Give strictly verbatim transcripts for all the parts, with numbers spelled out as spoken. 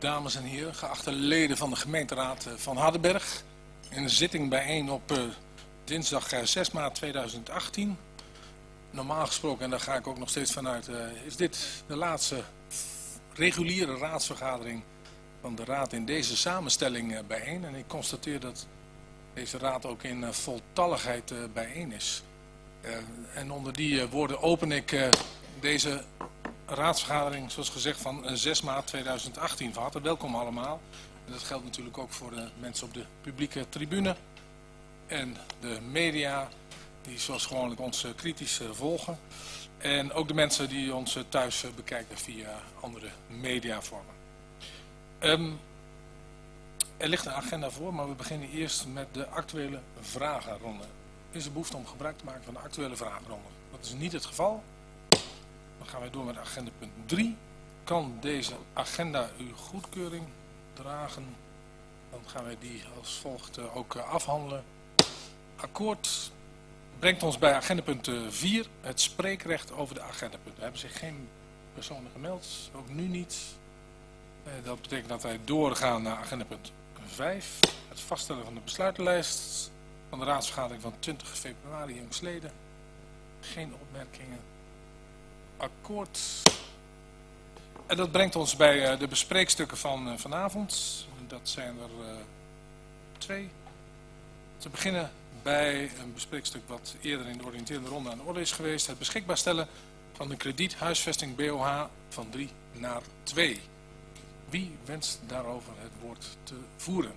dames en heren, geachte leden van de gemeenteraad van Hardenberg. In een zitting bijeen op uh, dinsdag uh, zes maart tweeduizend achttien. Normaal gesproken, en daar ga ik ook nog steeds vanuit, uh, is dit de laatste reguliere raadsvergadering van de raad in deze samenstelling uh, bijeen. En ik constateer dat deze raad ook in uh, voltalligheid uh, bijeen is. Uh, en onder die uh, woorden open ik uh, deze raadsvergadering, zoals gezegd, van zes maart tweeduizend achttien. Van harte welkom allemaal. En dat geldt natuurlijk ook voor de mensen op de publieke tribune en de media die zoals gewoonlijk ons kritisch volgen. En ook de mensen die ons thuis bekijken via andere mediavormen. Um, er ligt een agenda voor, maar we beginnen eerst met de actuele vragenronde. Is er behoefte om gebruik te maken van de actuele vragenronde? Dat is niet het geval. Dan gaan wij door met agenda punt drie. Kan deze agenda uw goedkeuring dragen? Dan gaan wij die als volgt ook afhandelen. Akkoord brengt ons bij agenda punt vier, het spreekrecht over de agendapunten. Er hebben zich geen personen gemeld, ook nu niet. Dat betekent dat wij doorgaan naar agenda punt vijf, het vaststellen van de besluitenlijst van de raadsvergadering van twintig februari jongstleden. Geen opmerkingen. Akkoord. En dat brengt ons bij uh, de bespreekstukken van uh, vanavond. Dat zijn er uh, twee. Te beginnen bij een bespreekstuk wat eerder in de oriënterende ronde aan de orde is geweest. Het beschikbaar stellen van de krediethuisvesting B O H van drie naar twee. Wie wenst daarover het woord te voeren?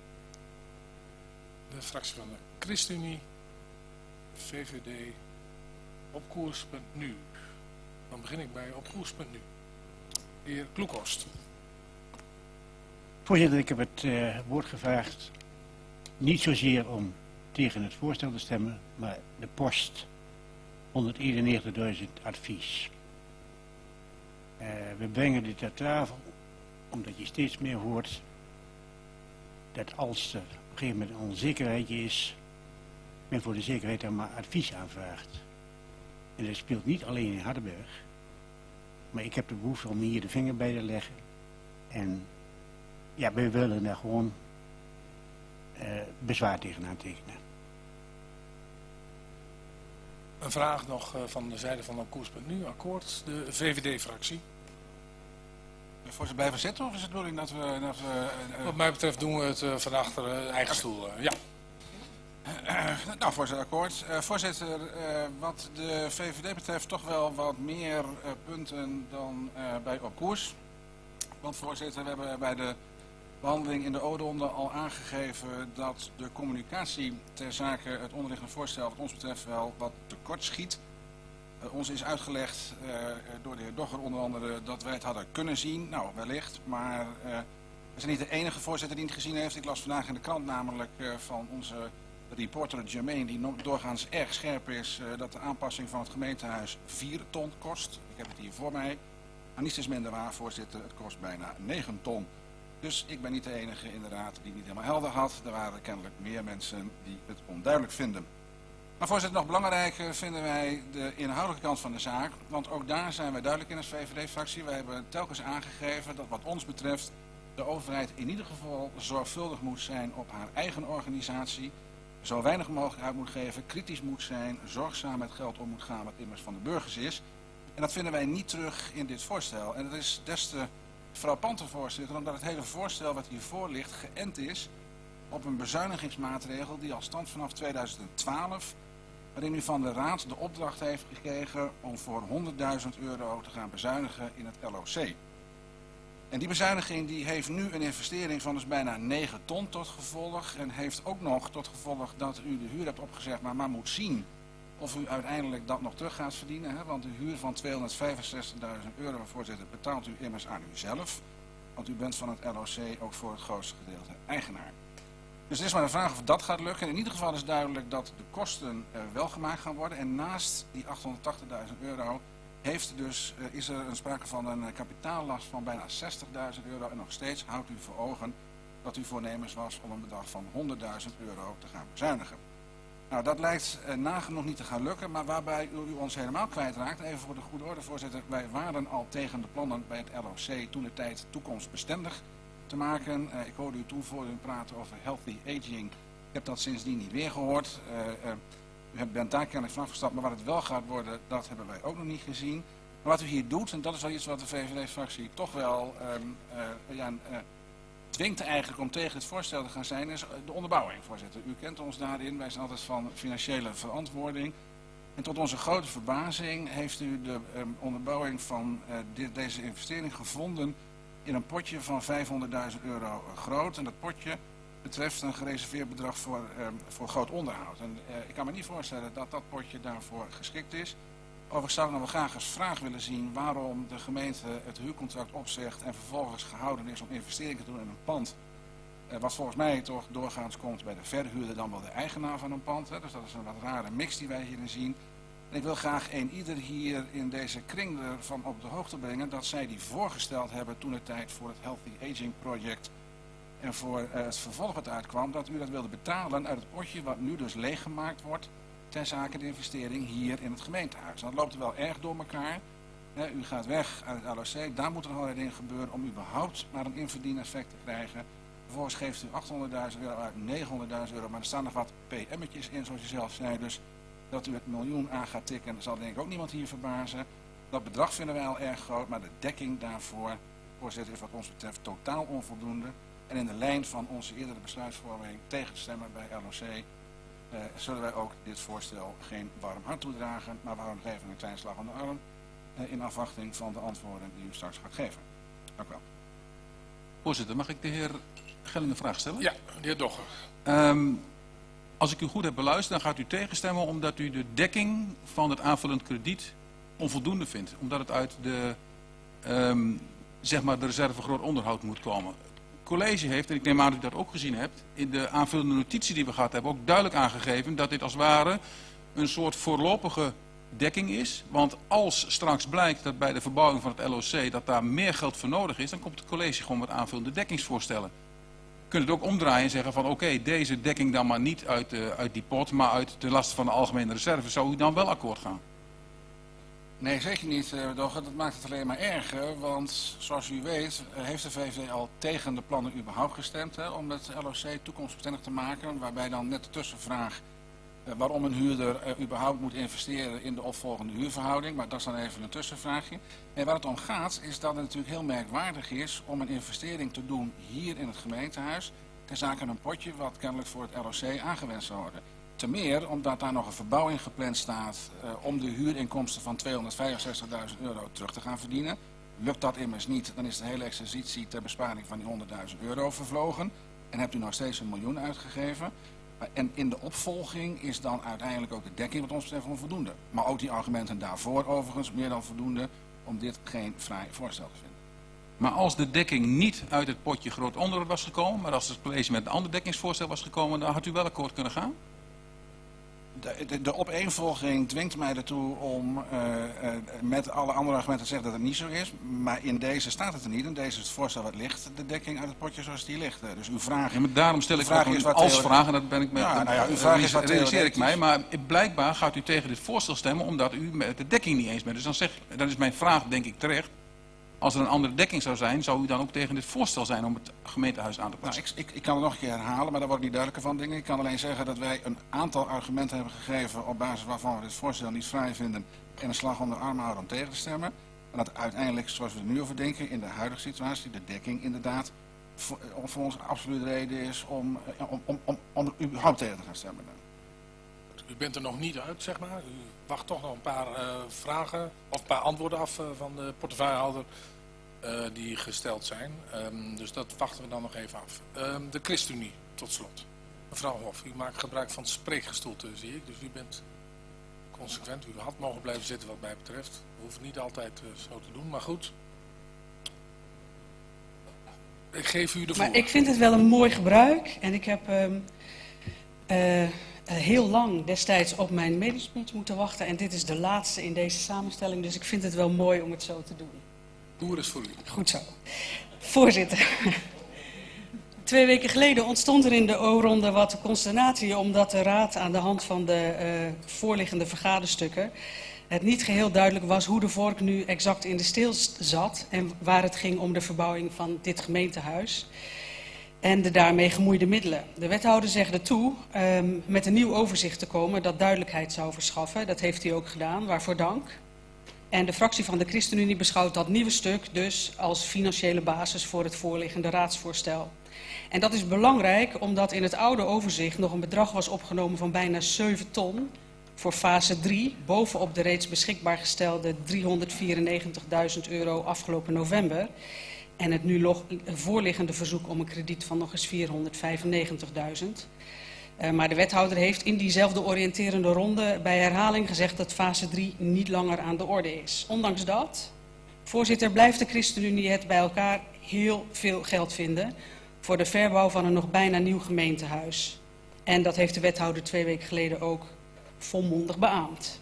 De fractie van de ChristenUnie, V V D, opkoers.nu. Dan begin ik bij opkoers.nu. De heer Kloekhorst. Voorzitter, ik heb het uh, woord gevraagd niet zozeer om tegen het voorstel te stemmen, maar de post honderdeenennegentigduizend advies. Uh, we brengen dit ter tafel omdat je steeds meer hoort dat als er op een gegeven moment een onzekerheidje is, men voor de zekerheid dan maar advies aanvraagt. En dat speelt niet alleen in Hardenberg, maar ik heb de behoefte om hier de vinger bij te leggen. En ja, we willen daar gewoon uh, bezwaar tegen aantekenen. Een vraag nog van de zijde van opkoers.nu, akkoord, de V V D-fractie. Voor ze blijven zitten of is het de bedoeling dat we... Dat we uh, Wat mij betreft doen we het uh, van achter uh, eigen stoel. Uh, ja. Uh, nou, voorzitter, akkoord. Uh, voorzitter, uh, wat de V V D betreft toch wel wat meer uh, punten dan uh, bij op koers. Want voorzitter, we hebben bij de behandeling in de O-ronde al aangegeven dat de communicatie ter zake het onderliggende voorstel wat ons betreft wel wat tekort schiet. Uh, ons is uitgelegd uh, door de heer Dogger onder andere dat wij het hadden kunnen zien. Nou, wellicht, maar uh, we zijn niet de enige voorzitter die het gezien heeft. Ik las vandaag in de krant namelijk uh, van onze reporter Germain, die doorgaans erg scherp is, uh, dat de aanpassing van het gemeentehuis vier ton kost. Ik heb het hier voor mij. Maar niets is minder waar, voorzitter, het kost bijna negen ton. Dus ik ben niet de enige in de raad die het niet helemaal helder had. Er waren kennelijk meer mensen die het onduidelijk vinden. Maar voorzitter, nog belangrijker vinden wij de inhoudelijke kant van de zaak. Want ook daar zijn wij duidelijk in als V V D-fractie. Wij hebben telkens aangegeven dat wat ons betreft de overheid in ieder geval zorgvuldig moet zijn op haar eigen organisatie. Zo weinig mogelijk uit moet geven, kritisch moet zijn, zorgzaam met geld om moet gaan wat immers van de burgers is. En dat vinden wij niet terug in dit voorstel. En dat is des te frappanter, voorzitter, omdat het hele voorstel wat hiervoor ligt geënt is op een bezuinigingsmaatregel die al stamt vanaf tweeduizend twaalf, waarin u van de raad de opdracht heeft gekregen om voor honderdduizend euro te gaan bezuinigen in het L O C. En die bezuiniging die heeft nu een investering van dus bijna negen ton tot gevolg en heeft ook nog tot gevolg dat u de huur hebt opgezegd, maar maar moet zien of u uiteindelijk dat nog terug gaat verdienen. Hè? Want de huur van tweehonderdvijfenzestigduizend euro, voorzitter, betaalt u immers aan uzelf. Want u bent van het L O C ook voor het grootste gedeelte eigenaar. Dus het is maar de vraag of dat gaat lukken. In ieder geval is duidelijk dat de kosten uh, wel gemaakt gaan worden. En naast die achthonderdtachtigduizend euro heeft dus, uh, is er een sprake van een uh, kapitaallast van bijna zestigduizend euro. En nog steeds houdt u voor ogen dat u voornemens was om een bedrag van honderdduizend euro te gaan bezuinigen. Nou, dat lijkt uh, nagenoeg niet te gaan lukken, maar waarbij u, u ons helemaal kwijtraakt. Even voor de goede orde, voorzitter. Wij waren al tegen de plannen bij het L O C toen de tijd toekomstbestendig te maken. Uh, ik hoorde u toen voor u praten over healthy aging. Ik heb dat sindsdien niet weer gehoord. Uh, uh, u bent daar kennelijk van afgestapt, maar wat het wel gaat worden, dat hebben wij ook nog niet gezien. Maar wat u hier doet, en dat is wel iets wat de V V D-fractie toch wel um, uh, ja, uh, dwingt eigenlijk om tegen het voorstel te gaan zijn, is de onderbouwing, voorzitter. U kent ons daarin, wij zijn altijd van financiële verantwoording. En tot onze grote verbazing heeft u de um, onderbouwing van uh, dit, deze investering gevonden in een potje van vijfhonderdduizend euro groot. En dat potje betreft een gereserveerd bedrag voor, um, voor groot onderhoud. En uh, ik kan me niet voorstellen dat dat potje daarvoor geschikt is. Overigens zou ik nog wel graag als vraag willen zien waarom de gemeente het huurcontract opzegt en vervolgens gehouden is om investeringen te doen in een pand. Uh, wat volgens mij toch doorgaans komt bij de verhuurder dan wel de eigenaar van een pand. Hè. Dus dat is een wat rare mix die wij hierin zien. En ik wil graag een ieder hier in deze kring ervan op de hoogte brengen dat zij die voorgesteld hebben toen de tijd voor het Healthy Aging Project en voor uh, het vervolg wat uitkwam, dat u dat wilde betalen uit het potje wat nu dus leeggemaakt wordt ten zake de investering hier in het gemeentehuis. Dat loopt er wel erg door elkaar. He, u gaat weg uit het L O C, daar moet er nog allerlei dingen gebeuren om überhaupt maar een inverdieneffect te krijgen. Vervolgens geeft u achthonderdduizend euro uit, negenhonderdduizend euro, maar er staan nog wat P M'tjes in, zoals u zelf zei. Dus dat u het miljoen aan gaat tikken, zal denk ik ook niemand hier verbazen. Dat bedrag vinden wij al erg groot, maar de dekking daarvoor, voorzitter, is wat ons betreft totaal onvoldoende. En in de lijn van onze eerdere besluitvorming tegen te stemmen bij L O C, uh, zullen wij ook dit voorstel geen warm hart toedragen, maar we houden nog even een klein slag om de arm uh, in afwachting van de antwoorden die u straks gaat geven. Dank u wel. Voorzitter, mag ik de heer Gelling een vraag stellen? Ja, de heer Dogger. Um, als ik u goed heb beluisterd, dan gaat u tegenstemmen omdat u de dekking van het aanvullend krediet onvoldoende vindt. Omdat het uit de, um, zeg maar de reserve groot onderhoud moet komen. Het college heeft, en ik neem aan dat u dat ook gezien hebt, in de aanvullende notitie die we gehad hebben ook duidelijk aangegeven dat dit als het ware een soort voorlopige dekking is. Want als straks blijkt dat bij de verbouwing van het L O C dat daar meer geld voor nodig is, dan komt het college gewoon met aanvullende dekkingsvoorstellen. Je kunt het ook omdraaien en zeggen van oké, okay, deze dekking dan maar niet uit, de, uit die pot, maar uit de lasten van de algemene reserve. Zou u dan wel akkoord gaan? Nee, zeker niet, uh, Dogger. Dat maakt het alleen maar erger, want zoals u weet uh, heeft de V V D al tegen de plannen überhaupt gestemd, hè, om het L O C toekomstbestendig te maken, waarbij dan net de tussenvraag uh, waarom een huurder uh, überhaupt moet investeren in de opvolgende huurverhouding, maar dat is dan even een tussenvraagje. En waar het om gaat is dat het natuurlijk heel merkwaardig is om een investering te doen hier in het gemeentehuis ten zake een potje wat kennelijk voor het L O C aangewend zou worden. Te meer omdat daar nog een verbouwing gepland staat uh, om de huurinkomsten van tweehonderdvijfenzestigduizend euro terug te gaan verdienen. Lukt dat immers niet, dan is de hele exercitie ter besparing van die honderdduizend euro vervlogen. En hebt u nog steeds een miljoen uitgegeven. Uh, en in de opvolging is dan uiteindelijk ook de dekking wat ons betreft onvoldoende. Maar ook die argumenten daarvoor overigens meer dan voldoende om dit geen fraai voorstel te vinden. Maar als de dekking niet uit het potje groot onderhoud was gekomen, maar als het college met een ander dekkingsvoorstel was gekomen, dan had u wel akkoord kunnen gaan? De, de, de opeenvolging dwingt mij ertoe om uh, uh, met alle andere argumenten te zeggen dat het niet zo is. Maar in deze staat het er niet. In deze is het voorstel wat ligt, de dekking uit het potje zoals die ligt. Dus uw vraag... Ja, maar daarom stel ik vraag ook is een als vraag, en dat ben ik met... Ja, nou ja, uw dat vraag is wat realiseer ik mij, maar blijkbaar gaat u tegen dit voorstel stemmen omdat u met de dekking niet eens bent. Dus dan, zeg, dan is mijn vraag, denk ik terecht, als er een andere dekking zou zijn, zou u dan ook tegen dit voorstel zijn om het gemeentehuis aan te passen? Nou, ik, ik, ik kan het nog een keer herhalen, maar daar word ik niet duidelijker van, dingen. Ik kan alleen zeggen dat wij een aantal argumenten hebben gegeven op basis waarvan we dit voorstel niet vrij vinden en een slag om de arm houden om tegen te stemmen. En dat uiteindelijk, zoals we er nu over denken, in de huidige situatie, de dekking inderdaad voor, voor ons absoluut reden is om, om, om, om, om überhaupt tegen te gaan stemmen. U bent er nog niet uit, zeg maar. U wacht toch nog een paar uh, vragen of een paar antwoorden af uh, van de portefeuillehouder uh, die gesteld zijn. Um, dus dat wachten we dan nog even af. Um, de ChristenUnie, tot slot. Mevrouw Hof, u maakt gebruik van spreekgestoelte, zie ik. Dus u bent consequent. U had mogen blijven zitten wat mij betreft. We hoeven niet altijd uh, zo te doen, maar goed. Ik geef u de maar voor. Ik vind het wel een mooi gebruik. En ik heb um, uh, heel lang destijds op mijn mediespeech moeten wachten. En dit is de laatste in deze samenstelling. Dus ik vind het wel mooi om het zo te doen. Toer is voor u. Goed zo. Voorzitter. Twee weken geleden ontstond er in de O-ronde wat consternatie, omdat de Raad aan de hand van de uh, voorliggende vergaderstukken het niet geheel duidelijk was hoe de vork nu exact in de steel zat en waar het ging om de verbouwing van dit gemeentehuis en de daarmee gemoeide middelen. De wethouder zegde toe um, met een nieuw overzicht te komen dat duidelijkheid zou verschaffen. Dat heeft hij ook gedaan, waarvoor dank. En de fractie van de ChristenUnie beschouwt dat nieuwe stuk dus als financiële basis voor het voorliggende raadsvoorstel. En dat is belangrijk omdat in het oude overzicht nog een bedrag was opgenomen van bijna zeven ton voor fase drie, bovenop de reeds beschikbaar gestelde driehonderdvierennegentigduizend euro afgelopen november. En het nu voorliggende verzoek om een krediet van nog eens vierhonderdvijfennegentigduizend. Uh, maar de wethouder heeft in diezelfde oriënterende ronde bij herhaling gezegd dat fase drie niet langer aan de orde is. Ondanks dat, voorzitter, blijft de ChristenUnie het bij elkaar heel veel geld vinden voor de verbouw van een nog bijna nieuw gemeentehuis. En dat heeft de wethouder twee weken geleden ook volmondig beaamd.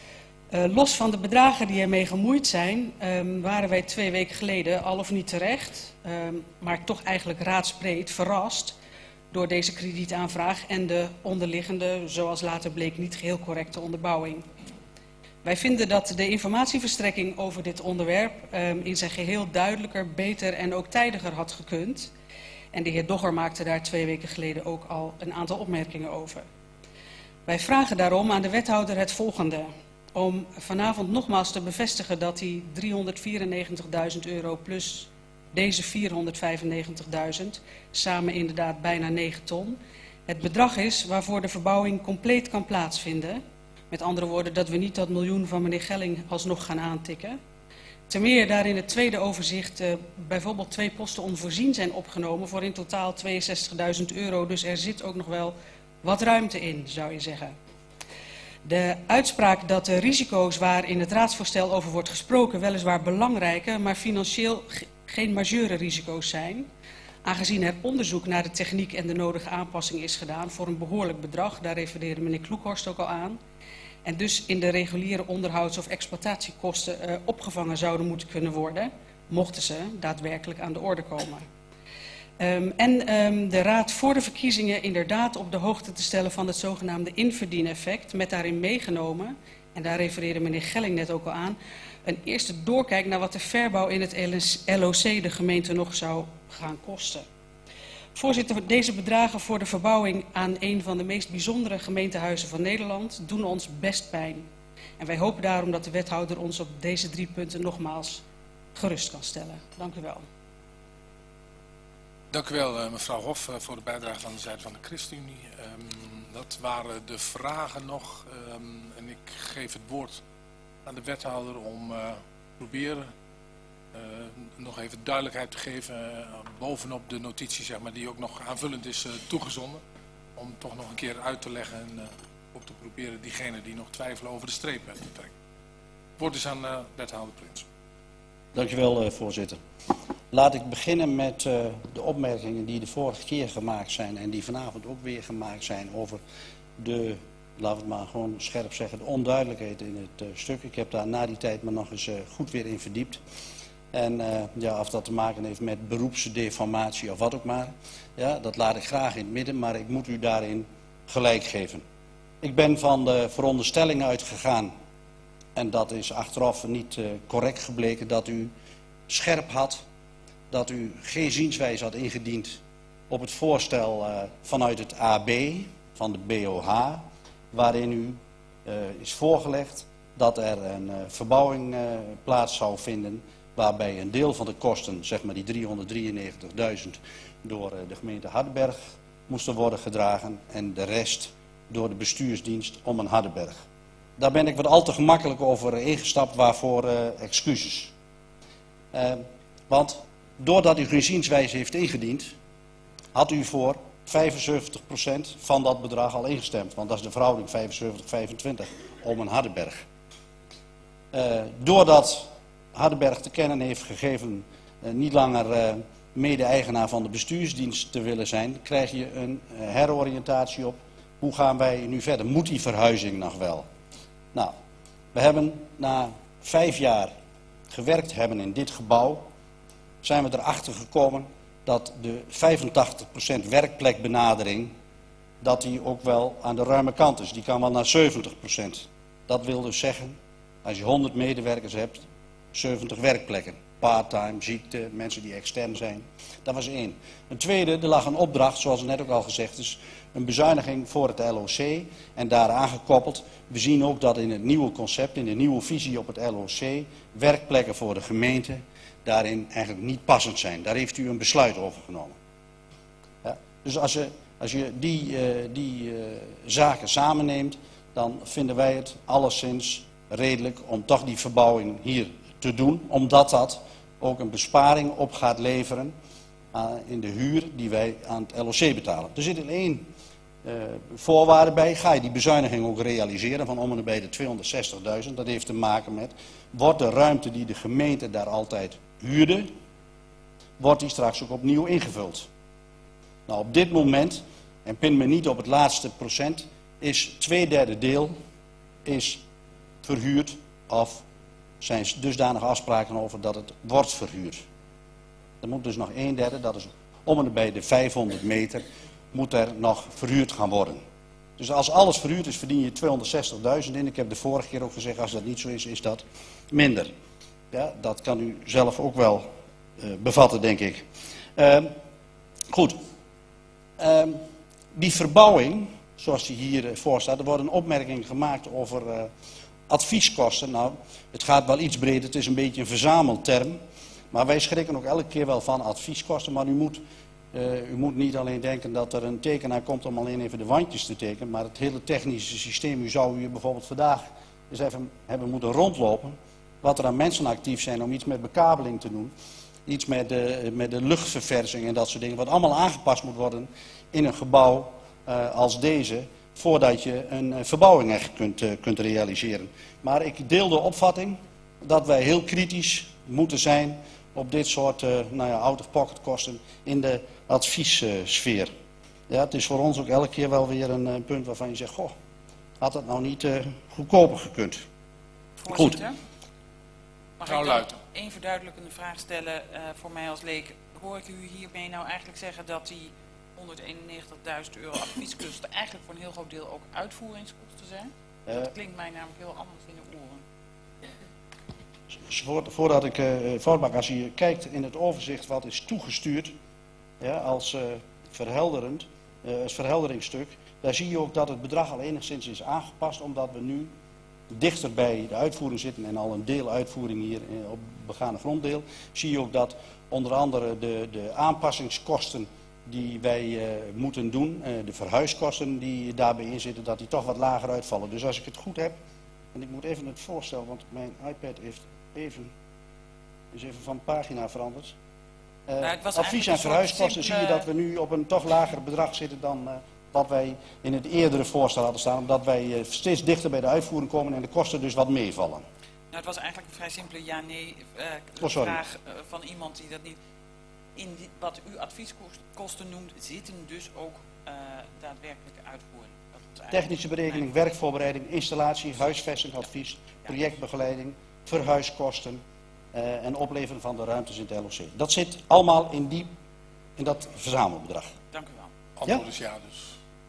Uh, los van de bedragen die ermee gemoeid zijn, um, waren wij twee weken geleden, al of niet terecht, um, maar toch eigenlijk raadsbreed verrast door deze kredietaanvraag en de onderliggende, zoals later bleek, niet geheel correcte onderbouwing. Wij vinden dat de informatieverstrekking over dit onderwerp um, in zijn geheel duidelijker, beter en ook tijdiger had gekund. En de heer Dogger maakte daar twee weken geleden ook al een aantal opmerkingen over. Wij vragen daarom aan de wethouder het volgende. Om vanavond nogmaals te bevestigen dat die driehonderdvierennegentigduizend euro plus deze vierhonderdvijfennegentigduizend, samen inderdaad bijna negen ton, het bedrag is waarvoor de verbouwing compleet kan plaatsvinden. Met andere woorden, dat we niet dat miljoen van meneer Gelling alsnog gaan aantikken. Ten meer daar in het tweede overzicht uh, bijvoorbeeld twee posten onvoorzien zijn opgenomen voor in totaal tweeënzestigduizend euro. Dus er zit ook nog wel wat ruimte in, zou je zeggen. De uitspraak dat de risico's waar in het raadsvoorstel over wordt gesproken weliswaar belangrijke, maar financieel geen majeure risico's zijn, aangezien er onderzoek naar de techniek en de nodige aanpassing is gedaan voor een behoorlijk bedrag, daar refereerde meneer Kloekhorst ook al aan, en dus in de reguliere onderhouds- of exploitatiekosten uh, opgevangen zouden moeten kunnen worden, mochten ze daadwerkelijk aan de orde komen. Um, en um, de Raad voor de verkiezingen inderdaad op de hoogte te stellen van het zogenaamde inverdieneffect, met daarin meegenomen, en daar refereerde meneer Gelling net ook al aan, een eerste doorkijk naar wat de verbouw in het L O C de gemeente nog zou gaan kosten. Voorzitter, deze bedragen voor de verbouwing aan een van de meest bijzondere gemeentehuizen van Nederland doen ons best pijn. En wij hopen daarom dat de wethouder ons op deze drie punten nogmaals gerust kan stellen. Dank u wel. Dank u wel, mevrouw Hof, voor de bijdrage van de zijde van de ChristenUnie. Um, dat waren de vragen nog. Um, en ik geef het woord aan de wethouder om uh, proberen uh, nog even duidelijkheid te geven uh, bovenop de notitie, zeg maar, die ook nog aanvullend is uh, toegezonden. Om toch nog een keer uit te leggen en uh, op te proberen diegenen die nog twijfelen over de streep te trekken. Het woord is aan uh, wethouder Prins. Dank u wel, uh, voorzitter. Laat ik beginnen met uh, de opmerkingen die de vorige keer gemaakt zijn en die vanavond ook weer gemaakt zijn over de, laten we het maar gewoon scherp zeggen, de onduidelijkheid in het uh, stuk. Ik heb daar na die tijd maar nog eens uh, goed weer in verdiept. En uh, ja, of dat te maken heeft met beroepsdeformatie of wat ook maar, ja, dat laat ik graag in het midden, maar ik moet u daarin gelijk geven. Ik ben van de veronderstelling uitgegaan, en dat is achteraf niet uh, correct gebleken, dat u scherp had, dat u geen zienswijze had ingediend op het voorstel uh, vanuit het A B, van de B O H, waarin u uh, is voorgelegd dat er een uh, verbouwing uh, plaats zou vinden, waarbij een deel van de kosten, zeg maar die driehonderddrieënnegentigduizend, door uh, de gemeente Hardenberg moesten worden gedragen en de rest door de bestuursdienst om een Hardenberg. Daar ben ik wat al te gemakkelijk over ingestapt, waarvoor uh, excuses. Uh, want doordat u geen zienswijze heeft ingediend, had u voor vijfenzeventig procent van dat bedrag al ingestemd. Want dat is de verhouding vijfenzeventig vijfentwintig om een Hardenberg. Uh, doordat Hardenberg te kennen heeft gegeven uh, niet langer uh, mede-eigenaar van de bestuursdienst te willen zijn, krijg je een uh, heroriëntatie op. Hoe gaan wij nu verder? Moet die verhuizing nog wel? Nou, we hebben na vijf jaar gewerkt hebben in dit gebouw, zijn we erachter gekomen dat de vijfentachtig procent werkplekbenadering, dat die ook wel aan de ruime kant is. Die kan wel naar zeventig procent. Dat wil dus zeggen, als je honderd medewerkers hebt, zeventig werkplekken. Part-time, ziekte, mensen die extern zijn. Dat was één. Een tweede, er lag een opdracht, zoals net ook al gezegd is, een bezuiniging voor het L O C en daaraan gekoppeld. We zien ook dat in het nieuwe concept, in de nieuwe visie op het L O C, werkplekken voor de gemeente daarin eigenlijk niet passend zijn. Daar heeft u een besluit over genomen. Ja, dus als je, als je die, uh, die uh, zaken samenneemt, dan vinden wij het alleszins redelijk om toch die verbouwing hier te doen, omdat dat ook een besparing op gaat leveren uh, in de huur die wij aan het L O C betalen. Er zit alleen uh, voorwaarde bij, ga je die bezuiniging ook realiseren van om en bij de tweehonderdzestigduizend. Dat heeft te maken met, wordt de ruimte die de gemeente daar altijd huurde, wordt die straks ook opnieuw ingevuld. Nou, op dit moment, en pin me niet op het laatste procent, is twee derde deel is verhuurd of zijn dusdanige afspraken over dat het wordt verhuurd. Er moet dus nog een derde, dat is om en bij de vijfhonderd meter, moet er nog verhuurd gaan worden. Dus als alles verhuurd is, verdien je tweehonderdzestigduizend in. Ik heb de vorige keer ook gezegd, als dat niet zo is, is dat minder. Ja, dat kan u zelf ook wel uh, bevatten, denk ik. Uh, goed. Uh, die verbouwing, zoals die hier uh, voor staat, er wordt een opmerking gemaakt over uh, advieskosten. Nou, het gaat wel iets breder, het is een beetje een verzamelterm. Maar wij schrikken ook elke keer wel van advieskosten. Maar u moet, uh, u moet niet alleen denken dat er een tekenaar komt om alleen even de wandjes te tekenen. Maar het hele technische systeem, u zou hier bijvoorbeeld vandaag eens even hebben moeten rondlopen. Wat er aan mensen actief zijn om iets met bekabeling te doen. Iets met de, met de luchtverversing en dat soort dingen. Wat allemaal aangepast moet worden in een gebouw uh, als deze. Voordat je een uh, verbouwing echt kunt, uh, kunt realiseren. Maar ik deel de opvatting dat wij heel kritisch moeten zijn op dit soort uh, nou ja, out-of-pocket kosten in de adviessfeer. Ja, het is voor ons ook elke keer wel weer een uh, punt waarvan je zegt, goh, had dat nou niet uh, goedkoper gekund. Voorzitter, Goed. Mag Mevrouw ik dan Luiten. één verduidelijkende vraag stellen uh, voor mij als leek? Hoor ik u hiermee nou eigenlijk zeggen dat die honderdeenennegentigduizend euro advieskosten eigenlijk voor een heel groot deel ook uitvoeringskosten zijn? Uh, Dat klinkt mij namelijk heel anders in de oren. Voordat ik uh, voortmaak, als je kijkt in het overzicht wat is toegestuurd, ja, als, uh, verhelderend, uh, als verhelderingsstuk, daar zie je ook dat het bedrag al enigszins is aangepast, omdat we nu dichter bij de uitvoering zitten en al een deel uitvoering hier uh, op begane gronddeel. Zie je ook dat onder andere de, de aanpassingskosten die wij uh, moeten doen, uh, de verhuiskosten die daarbij in zitten, dat die toch wat lager uitvallen. Dus als ik het goed heb, en ik moet even het voorstellen, want mijn iPad heeft even, is even van pagina veranderd. Uh, Nou, het was advies en eigenlijk een verhuiskosten soort zie je simpele- dat we nu op een toch lager bedrag zitten dan uh, wat wij in het eerdere voorstel hadden staan. Omdat wij uh, steeds dichter bij de uitvoering komen en de kosten dus wat meevallen. Nou, het was eigenlijk een vrij simpele ja-nee uh, Oh, sorry. vraag uh, van iemand die dat niet... In die, wat u advieskosten noemt, zitten dus ook uh, daadwerkelijke uitvoering. Dat is eigenlijk Technische berekening, mijn- werkvoorbereiding, installatie, huisvestingadvies, projectbegeleiding, verhuiskosten uh, en opleveren van de ruimtes in het L O C. Dat zit allemaal in, die, in dat verzamelbedrag. Dank u wel. Antwoord is ja dus.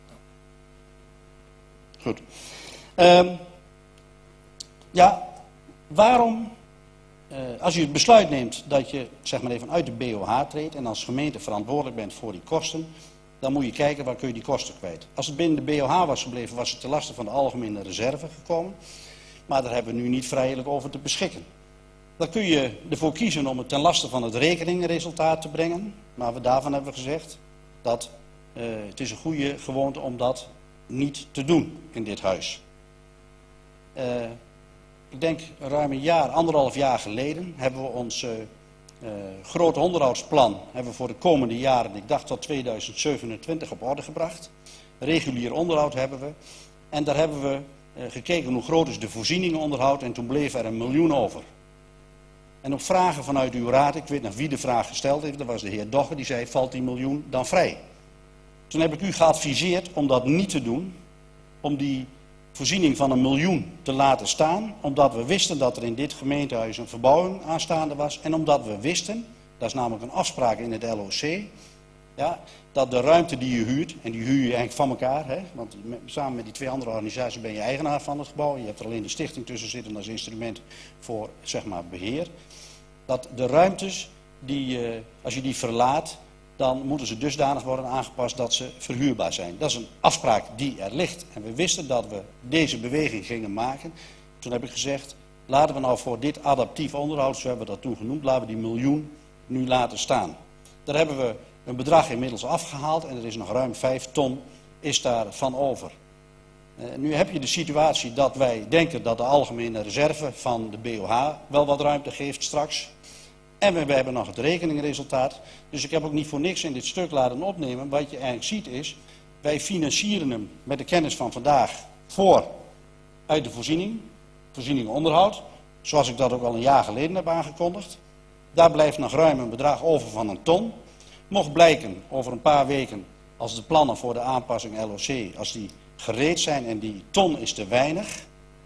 Goed. Um, ja, waarom, uh, als u het besluit neemt dat je zeg maar even uit de B O H treedt en als gemeente verantwoordelijk bent voor die kosten, dan moet je kijken waar kun je die kosten kwijt. Als het binnen de B O H was gebleven, was het ten laste van de algemene reserve gekomen. Maar daar hebben we nu niet vrijelijk over te beschikken. Dan kun je ervoor kiezen om het ten laste van het rekeningresultaat te brengen. Maar we, daarvan hebben we gezegd dat uh, het is een goede gewoonte om dat niet te doen in dit huis. Uh, ik denk ruim een jaar, anderhalf jaar geleden, hebben we ons uh, uh, grote onderhoudsplan hebben we voor de komende jaren, ik dacht tot tweeduizend zevenentwintig, op orde gebracht. Regulier onderhoud hebben we. En daar hebben we uh, gekeken hoe groot is de voorzieningenonderhoud en toen bleef er een miljoen over. En op vragen vanuit uw raad, ik weet nog wie de vraag gesteld heeft, dat was de heer Dogge, die zei, valt die miljoen dan vrij? Toen heb ik u geadviseerd om dat niet te doen, om die voorziening van een miljoen te laten staan, omdat we wisten dat er in dit gemeentehuis een verbouwing aanstaande was en omdat we wisten Dat is namelijk een afspraak in het L O C. Ja, dat de ruimte die je huurt, en die huur je eigenlijk van elkaar, hè, want met, samen met die twee andere organisaties ben je eigenaar van het gebouw. Je hebt er alleen de stichting tussen zitten als instrument voor, zeg maar, beheer. Dat de ruimtes, die, uh, als je die verlaat, dan moeten ze dusdanig worden aangepast dat ze verhuurbaar zijn. Dat is een afspraak die er ligt. En we wisten dat we deze beweging gingen maken. Toen heb ik gezegd, laten we nou voor dit adaptief onderhoud, zo hebben we dat toen genoemd, laten we die miljoen nu laten staan. Daar hebben we een bedrag inmiddels afgehaald en er is nog ruim vijf ton is daarvan over. Uh, nu heb je de situatie dat wij denken dat de algemene reserve van de B O H wel wat ruimte geeft straks. En we, we hebben nog het rekeningresultaat. Dus ik heb ook niet voor niks in dit stuk laten opnemen. Wat je eigenlijk ziet is, wij financieren hem met de kennis van vandaag voor uit de voorziening. Voorziening onderhoud. Zoals ik dat ook al een jaar geleden heb aangekondigd. Daar blijft nog ruim een bedrag over van een ton. Mocht blijken over een paar weken, als de plannen voor de aanpassing L O C, als die gereed zijn en die ton is te weinig,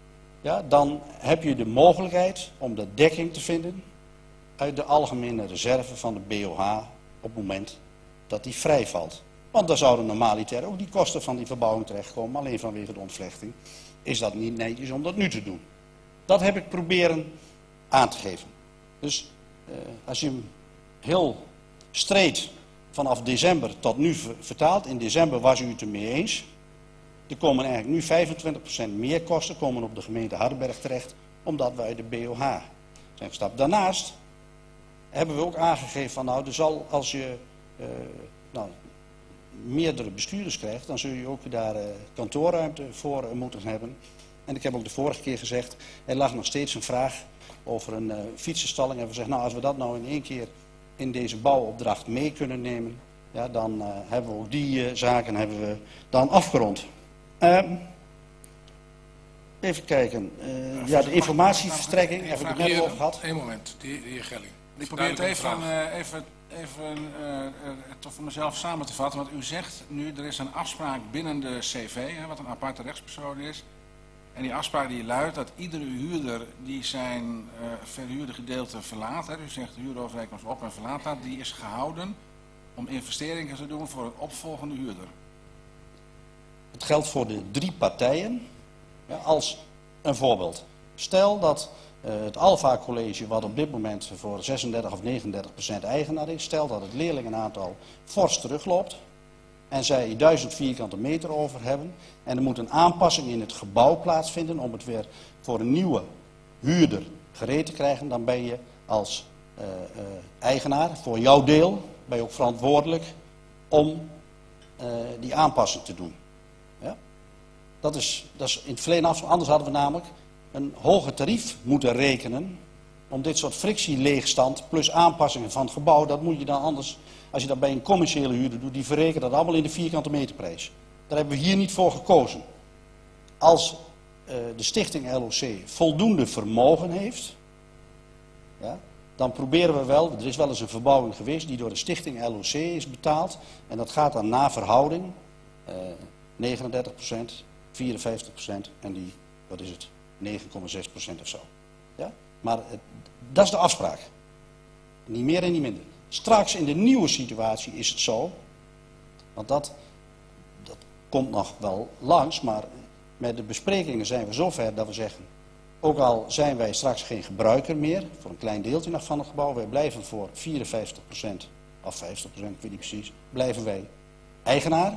ja, dan heb je de mogelijkheid om de dekking te vinden uit de algemene reserve van de B O H op het moment dat die vrijvalt. Want dan zouden normaliter ook die kosten van die verbouwing terechtkomen, alleen vanwege de ontvlechting is dat niet netjes om dat nu te doen. Dat heb ik proberen aan te geven. Dus uh, als je hem heel streed vanaf december tot nu vertaald, in december was u het ermee eens. Er komen eigenlijk nu vijfentwintig procent meer kosten komen op de gemeente Hardenberg terecht, omdat wij de B O H zijn gestapt. Daarnaast hebben we ook aangegeven van nou, er zal als je uh, nou, meerdere bestuurders krijgt, dan zul je ook daar uh, kantoorruimte voor uh, moeten hebben. En ik heb ook de vorige keer gezegd, er lag nog steeds een vraag over een uh, fietsenstalling. En we zeggen, nou als we dat nou in één keer in deze bouwopdracht mee kunnen nemen, ja, dan uh, hebben we ook die uh, zaken hebben we dan afgerond. Uh, even kijken, uh, ja, de informatieverstrekking heb ik het net over gehad. Eén moment, de heer Gelling. Ik probeer het even, uh, even, even uh, uh, toch voor mezelf samen te vatten. Want u zegt nu, er is een afspraak binnen de C V, hè, wat een aparte rechtspersoon is. En die afspraak die luidt dat iedere huurder die zijn uh, verhuurde gedeelte verlaat, hè, u zegt de huurovereenkomst op en verlaat dat, die is gehouden om investeringen te doen voor een opvolgende huurder. Het geldt voor de drie partijen. Ja, als een voorbeeld. Stel dat uh, het Alpha College, wat op dit moment voor zesendertig of negenendertig procent eigenaar is, stel dat het leerlingenaantal fors terugloopt en zij duizend vierkante meter over hebben en er moet een aanpassing in het gebouw plaatsvinden om het weer voor een nieuwe huurder gereed te krijgen, dan ben je als uh, uh, eigenaar voor jouw deel ben je ook verantwoordelijk om uh, die aanpassing te doen. Ja? Dat is, dat is in het verleden af, anders hadden we namelijk een hoger tarief moeten rekenen om dit soort frictieleegstand plus aanpassingen van het gebouw, dat moet je dan anders, als je dat bij een commerciële huurder doet, die verrekenen dat allemaal in de vierkante meterprijs. Daar hebben we hier niet voor gekozen. Als uh, de stichting L O C voldoende vermogen heeft, ja, dan proberen we wel, er is wel eens een verbouwing geweest die door de stichting L O C is betaald en dat gaat dan na verhouding, uh, negenendertig procent, vierenvijftig procent en die, wat is het, negen komma zes procent of zo. Ja? Maar het, dat is de afspraak. Niet meer en niet minder. Straks in de nieuwe situatie is het zo, want dat, dat komt nog wel langs, maar met de besprekingen zijn we zover dat we zeggen, ook al zijn wij straks geen gebruiker meer, voor een klein deeltje nog van het gebouw, wij blijven voor vierenvijftig procent of vijftig procent, ik weet niet precies, blijven wij eigenaar.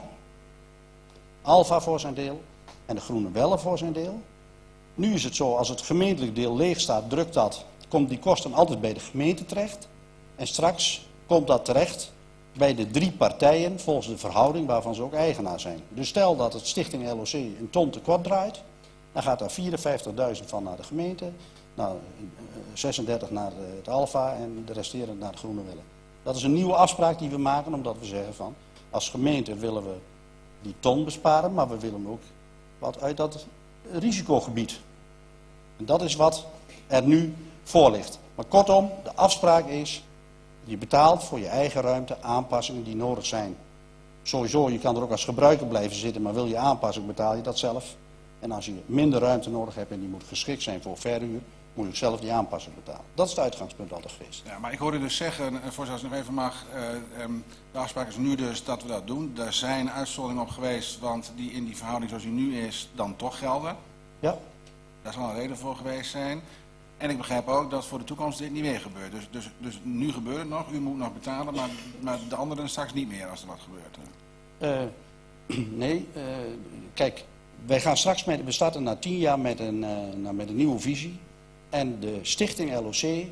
Alpha voor zijn deel en de Groene Welle voor zijn deel. Nu is het zo, als het gemeentelijk deel leeg staat, drukt dat, komt die kosten altijd bij de gemeente terecht. En straks komt dat terecht bij de drie partijen volgens de verhouding waarvan ze ook eigenaar zijn. Dus stel dat het stichting L O C een ton tekort draait, dan gaat daar vierenvijftigduizend van naar de gemeente, nou, zesendertig naar het Alpha en de resterende naar de Groene Welle. Dat is een nieuwe afspraak die we maken, omdat we zeggen van, als gemeente willen we die ton besparen, maar we willen ook wat uit dat risicogebied. En dat is wat er nu voor ligt. Maar kortom, de afspraak is, je betaalt voor je eigen ruimte aanpassingen die nodig zijn. Sowieso, je kan er ook als gebruiker blijven zitten, maar wil je aanpassing, betaal je dat zelf. En als je minder ruimte nodig hebt en die moet geschikt zijn voor verhuur, moet ik zelf die aanpassing betalen. Dat is het uitgangspunt altijd geweest. Ja, maar ik hoorde dus zeggen, uh, voorzitter, als ik nog even mag, uh, um, de afspraak is nu dus dat we dat doen. Daar zijn uitzonderingen op geweest, want die in die verhouding zoals die nu is, dan toch gelden. Ja. Daar zal een reden voor geweest zijn. En ik begrijp ook dat voor de toekomst dit niet meer gebeurt. Dus, dus, dus nu gebeurt het nog, u moet nog betalen, maar, maar de anderen straks niet meer als er wat gebeurt. Uh, nee, uh, kijk, wij gaan straks met, we starten na tien jaar met een, uh, nou, met een nieuwe visie. En de stichting L O C uh,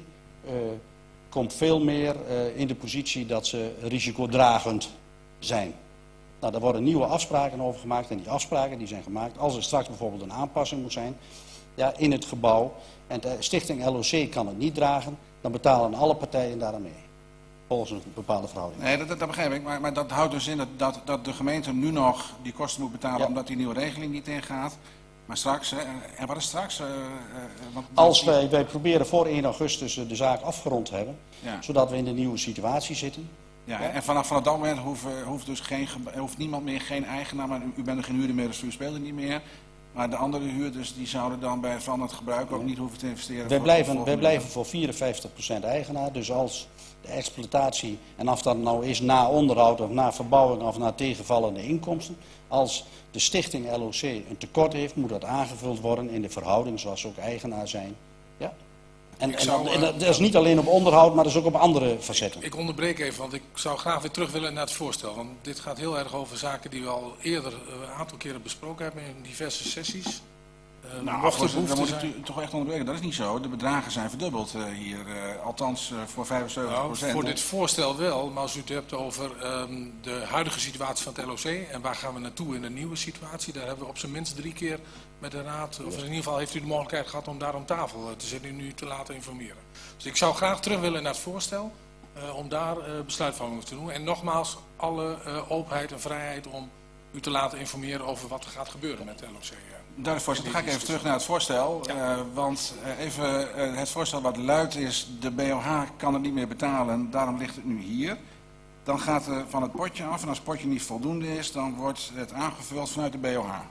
komt veel meer uh, in de positie dat ze risicodragend zijn. Nou, daar worden nieuwe afspraken over gemaakt en die afspraken die zijn gemaakt als er straks bijvoorbeeld een aanpassing moet zijn, ja, in het gebouw en de stichting L O C kan het niet dragen, dan betalen alle partijen daar aan mee. Volgens een bepaalde verhouding. Nee, dat, dat begrijp ik, maar, maar dat houdt dus in dat, dat, dat de gemeente nu nog die kosten moet betalen, ja, omdat die nieuwe regeling niet ingaat. Maar straks, hè, en wat is straks? Uh, uh, want Als wij, wij proberen voor één augustus de zaak afgerond te hebben, ja, zodat we in de nieuwe situatie zitten. Ja, ja. En vanaf, vanaf dat moment hoeft, hoeft dus geen, hoeft niemand meer, geen eigenaar, maar u, u bent er geen huurder meer, dus u speelt er niet meer. Maar de andere huurders die zouden dan bij van het gebruik ook niet hoeven te investeren. Wij blijven, wij blijven voor vierenvijftig procent eigenaar, dus als de exploitatie, en of dat nou is na onderhoud of na verbouwing of na tegenvallende inkomsten, als de stichting L O C een tekort heeft, moet dat aangevuld worden in de verhouding zoals ze ook eigenaar zijn. Ja. En, zou, en, en dat is niet alleen op onderhoud, maar dat is ook op andere facetten. Ik, ik onderbreek even, want ik zou graag weer terug willen naar het voorstel. Want dit gaat heel erg over zaken die we al eerder uh, een aantal keren besproken hebben in diverse sessies. Uh, nou, voorzitter, dan moet ik u toch echt onderbreken. Dat is niet zo. De bedragen zijn verdubbeld uh, hier, uh, althans uh, voor vijfenzeventig procent. Nou, voor dit voorstel wel, maar als u het hebt over um, de huidige situatie van het L O C en waar gaan we naartoe in de nieuwe situatie, daar hebben we op zijn minst drie keer met de raad, of in ieder geval heeft u de mogelijkheid gehad om daar om tafel te zitten en u te laten informeren. Dus ik zou graag terug willen naar het voorstel, uh, om daar uh, besluitvorming over te doen. En nogmaals, alle uh, openheid en vrijheid om u te laten informeren over wat er gaat gebeuren met de L O C. Uh. Duidelijk, voorzitter. Dan ga ik even terug naar het voorstel. Ja. Uh, want uh, even, uh, het voorstel wat luidt is, de B O H kan het niet meer betalen, daarom ligt het nu hier. Dan gaat er van het potje af en als het potje niet voldoende is, dan wordt het aangevuld vanuit de B O H.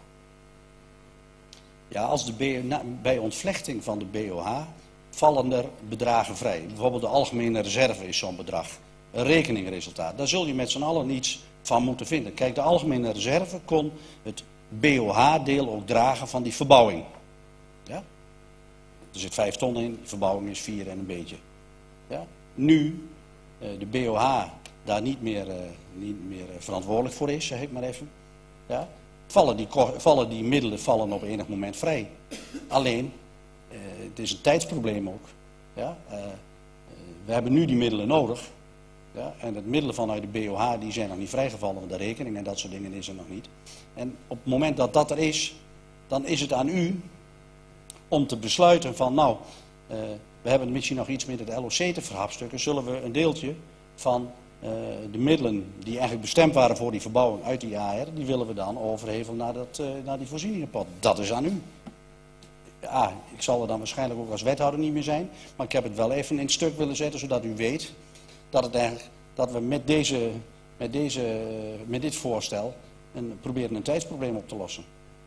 Ja, als de B, na, bij ontvlechting van de B O H vallen er bedragen vrij. Bijvoorbeeld de algemene reserve is zo'n bedrag. Een rekeningresultaat. Daar zul je met z'n allen iets van moeten vinden. Kijk, de algemene reserve kon het B O H-deel ook dragen van die verbouwing. Ja? Er zit vijf ton in, de verbouwing is vier en een beetje. Ja? Nu uh, de B O H daar niet meer, uh, niet meer uh, verantwoordelijk voor is, zeg ik maar even. Ja? Vallen, die, vallen die middelen vallen op enig moment vrij. Alleen, uh, het is een tijdsprobleem ook. Ja? Uh, uh, we hebben nu die middelen nodig. Ja, en het middelen vanuit de B O H die zijn nog niet vrijgevallen, want de rekening en dat soort dingen is er nog niet. En op het moment dat dat er is, dan is het aan u om te besluiten van nou, uh, we hebben misschien nog iets met het L O C te verhapstukken, zullen we een deeltje van uh, de middelen die eigenlijk bestemd waren voor die verbouwing uit die A R, die willen we dan overhevelen naar, dat, uh, naar die voorzieningenpot. Dat is aan u. Ja, ik zal er dan waarschijnlijk ook als wethouder niet meer zijn, maar ik heb het wel even in het stuk willen zetten, zodat u weet dat, het eigenlijk, dat we met, deze, met, deze, met dit voorstel een, proberen een tijdsprobleem op te lossen.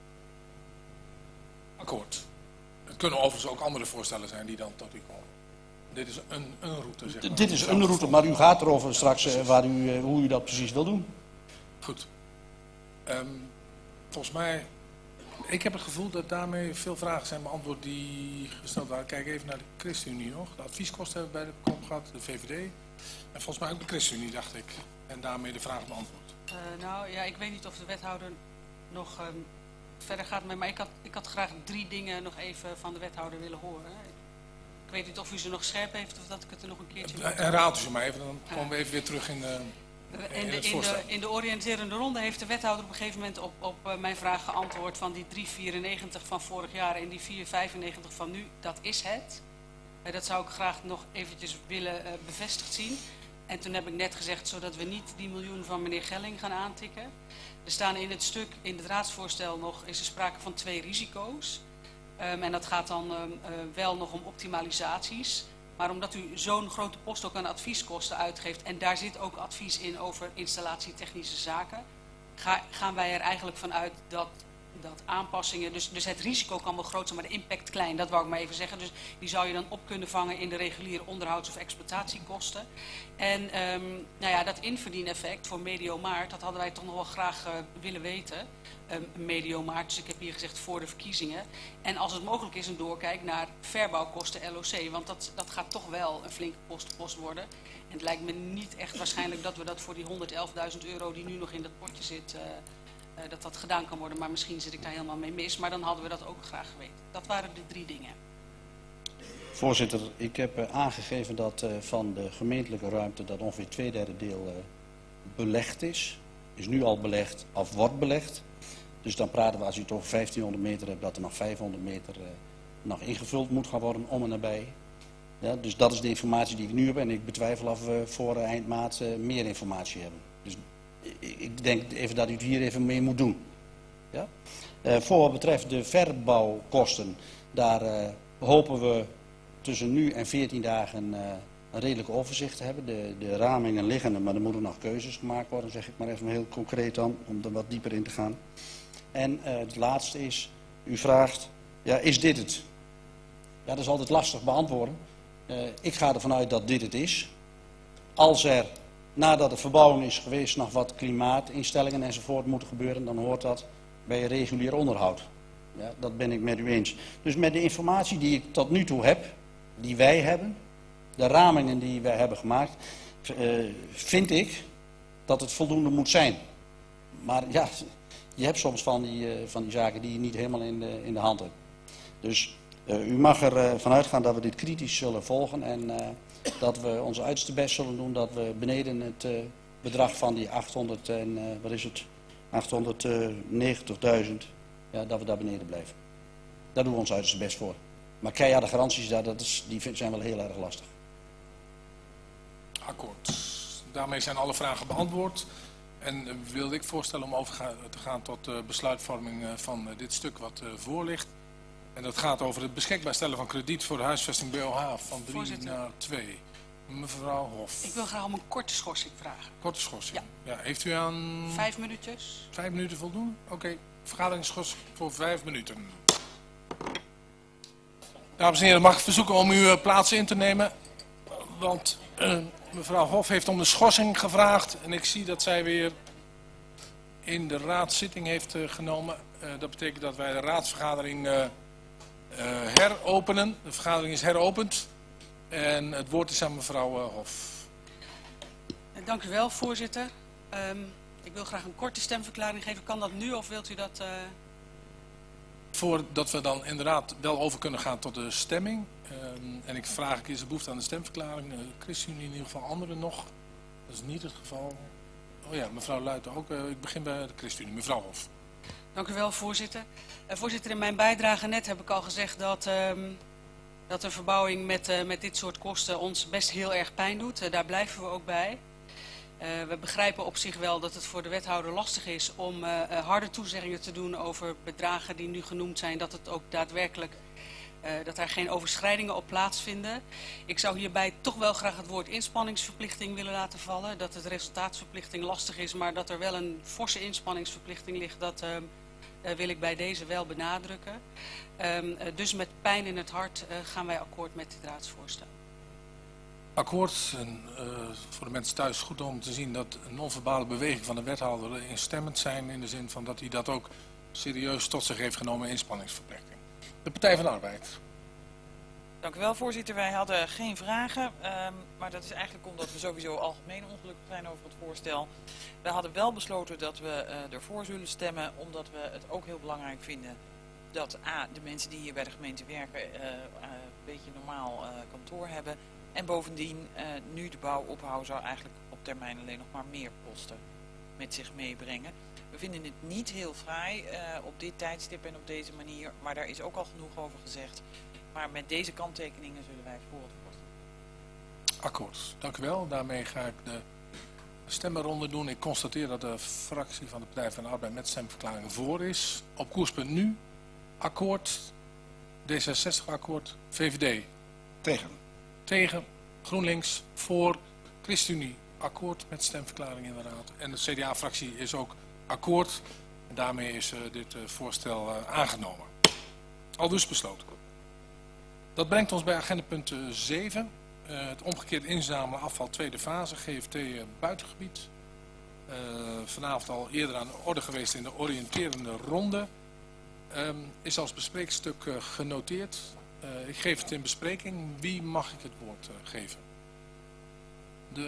Akkoord. Het kunnen overigens ook andere voorstellen zijn die dan tot u komen. Dit is een, een route, zeg maar. Dit is een route, maar u gaat erover straks uh, waar u, uh, hoe u dat precies wil doen. Goed. Um, volgens mij, ik heb het gevoel dat daarmee veel vragen zijn beantwoord die gesteld waren. Kijk even naar de ChristenUnie nog. De advieskosten hebben we bij de kop gehad, de V V D. En volgens mij ook de ChristenUnie, dacht ik. En daarmee de vraag beantwoord. Uh, nou ja, ik weet niet of de wethouder nog um, verder gaat. Maar ik had, ik had graag drie dingen nog even van de wethouder willen horen. Ik weet niet of u ze nog scherp heeft of dat ik het er nog een keertje... En, en raad u ze maar even, dan komen we even weer terug in, de, in, in, de, het in, voorstel. de, in de oriënterende ronde heeft de wethouder op een gegeven moment op, op uh, mijn vraag geantwoord van die drie vierennegentig van vorig jaar en die vier vijfennegentig van nu. Dat is het. Uh, dat zou ik graag nog eventjes willen uh, bevestigd zien. En toen heb ik net gezegd, zodat we niet die miljoen van meneer Gelling gaan aantikken. Er staan in het stuk, in het raadsvoorstel nog, is er sprake van twee risico's. Um, en dat gaat dan um, uh, wel nog om optimalisaties. Maar omdat u zo'n grote post ook aan advieskosten uitgeeft, en daar zit ook advies in over installatietechnische zaken, ga, gaan wij er eigenlijk vanuit dat dat aanpassingen, dus, dus het risico kan wel groot zijn, maar de impact klein, dat wou ik maar even zeggen. Dus die zou je dan op kunnen vangen in de reguliere onderhouds- of exploitatiekosten. En um, nou ja, dat inverdieneffect voor medio maart, dat hadden wij toch nog wel graag uh, willen weten. Um, medio maart, dus ik heb hier gezegd voor de verkiezingen. En als het mogelijk is een doorkijk naar verbouwkosten L O C, want dat, dat gaat toch wel een flinke post worden. En het lijkt me niet echt waarschijnlijk dat we dat voor die honderdelfduizend euro die nu nog in dat potje zit, uh, uh, dat dat gedaan kan worden. Maar misschien zit ik daar helemaal mee mis, maar dan hadden we dat ook graag geweten. Dat waren de drie dingen. Voorzitter, ik heb uh, aangegeven dat uh, van de gemeentelijke ruimte dat ongeveer twee derde deel uh, belegd is. Is nu al belegd of wordt belegd. Dus dan praten we, als u het over vijftienhonderd meter hebt, dat er nog vijfhonderd meter uh, nog ingevuld moet gaan worden om en nabij. Ja, dus dat is de informatie die ik nu heb en ik betwijfel of we voor uh, eind maart uh, meer informatie hebben. Dus ik denk even dat u het hier even mee moet doen. Ja? Uh, voor wat betreft de verbouwkosten, daar uh, hopen we tussen nu en veertien dagen uh, een redelijk overzicht te hebben. De, de ramingen liggen er, maar er moeten nog keuzes gemaakt worden, zeg ik maar even heel concreet dan, om er wat dieper in te gaan. En uh, het laatste is, u vraagt, ja, is dit het? Ja, dat is altijd lastig beantwoorden. Uh, ik ga ervan uit dat dit het is. Als er, nadat de verbouwing is geweest, nog wat klimaatinstellingen enzovoort moeten gebeuren, dan hoort dat bij regulier onderhoud. Ja, dat ben ik met u eens. Dus met de informatie die ik tot nu toe heb, die wij hebben, de ramingen die wij hebben gemaakt, uh, vind ik dat het voldoende moet zijn. Maar ja, je hebt soms van die, uh, van die zaken die je niet helemaal in de, in de hand hebt. Dus uh, u mag ervan uh, uitgaan dat we dit kritisch zullen volgen en uh, dat we ons uiterste best zullen doen dat we beneden het uh, bedrag van die achthonderd en uh, wat is het, achthonderdnegentigduizend, ja, dat we daar beneden blijven. Daar doen we ons uiterste best voor. Maar keiharde garanties, daar, dat is, die zijn wel heel erg lastig. Akkoord. Daarmee zijn alle vragen beantwoord. En uh, wilde ik voorstellen om over te gaan tot uh, besluitvorming uh, van uh, dit stuk wat uh, voor ligt. En dat gaat over het beschikbaar stellen van krediet voor de huisvesting B O H van drie Voorzitter. naar twee. Mevrouw Hof. Ik wil graag om een korte schorsing vragen. Korte schorsing. Ja. Ja, heeft u aan... Vijf minuutjes. Vijf minuten voldoen? Oké. Okay. Vergadering schors voor vijf minuten. Dames en heren, mag ik verzoeken om uw uh, plaats in te nemen? Want uh, mevrouw Hof heeft om de schorsing gevraagd. En ik zie dat zij weer in de raadszitting heeft uh, genomen. Uh, dat betekent dat wij de raadsvergadering uh, uh, heropenen. De vergadering is heropend. En het woord is aan mevrouw uh, Hof. Dank u wel, voorzitter. Um, ik wil graag een korte stemverklaring geven. Kan dat nu of wilt u dat... Uh... Voordat we dan inderdaad wel over kunnen gaan tot de stemming. Um, en ik vraag, is er behoefte aan de stemverklaring? Uh, ChristenUnie in ieder geval, anderen nog? Dat is niet het geval. Oh ja, mevrouw Luiten ook. Uh, ik begin bij de ChristenUnie. Mevrouw Hof. Dank u wel, voorzitter. Uh, voorzitter, in mijn bijdrage net heb ik al gezegd dat... Um... dat een verbouwing met, uh, met dit soort kosten ons best heel erg pijn doet. Uh, daar blijven we ook bij. Uh, we begrijpen op zich wel dat het voor de wethouder lastig is om uh, uh, harde toezeggingen te doen over bedragen die nu genoemd zijn. Dat het ook daadwerkelijk, uh, dat er geen overschrijdingen op plaatsvinden. Ik zou hierbij toch wel graag het woord inspanningsverplichting willen laten vallen. Dat het resultaatsverplichting lastig is, maar dat er wel een forse inspanningsverplichting ligt. Dat uh, uh, wil ik bij deze wel benadrukken. Um, uh, dus met pijn in het hart uh, gaan wij akkoord met dit raadsvoorstel. Akkoord. En, uh, voor de mensen thuis goed om te zien dat een non-verbale beweging van de wethouder instemmend zijn. In de zin van dat hij dat ook serieus tot zich heeft genomen, inspanningsverplichting. De Partij van de Arbeid. Dank u wel, voorzitter. Wij hadden geen vragen. Um, maar dat is eigenlijk omdat we sowieso algemeen ongelukkig zijn over het voorstel. We hadden wel besloten dat we uh, ervoor zullen stemmen. Omdat we het ook heel belangrijk vinden dat A, de mensen die hier bij de gemeente werken uh, uh, een beetje normaal uh, kantoor hebben. En bovendien, uh, nu de bouw ophoudt, zou eigenlijk op termijn alleen nog maar meer kosten met zich meebrengen. We vinden het niet heel fraai uh, op dit tijdstip en op deze manier, maar daar is ook al genoeg over gezegd. Maar met deze kanttekeningen zullen wij voor het voorstel. Akkoord, dank u wel. Daarmee ga ik de stemmenronde doen. Ik constateer dat de fractie van de Partij van de Arbeid met stemverklaringen voor is. Op koerspunt nu, akkoord, D zesenzestig akkoord, V V D. Tegen. Tegen, GroenLinks, voor, ChristenUnie, akkoord met stemverklaring inderdaad. En de C D A-fractie is ook akkoord. En daarmee is uh, dit uh, voorstel uh, aangenomen. Al dus besloten. Dat brengt ons bij agendapunt uh, zeven. Uh, het omgekeerd inzamelen afval tweede fase, G F T uh, buitengebied. Uh, vanavond al eerder aan de orde geweest in de oriënterende ronde. Um, is als bespreekstuk uh, genoteerd. Uh, ik geef het in bespreking. Wie mag ik het woord uh, geven? De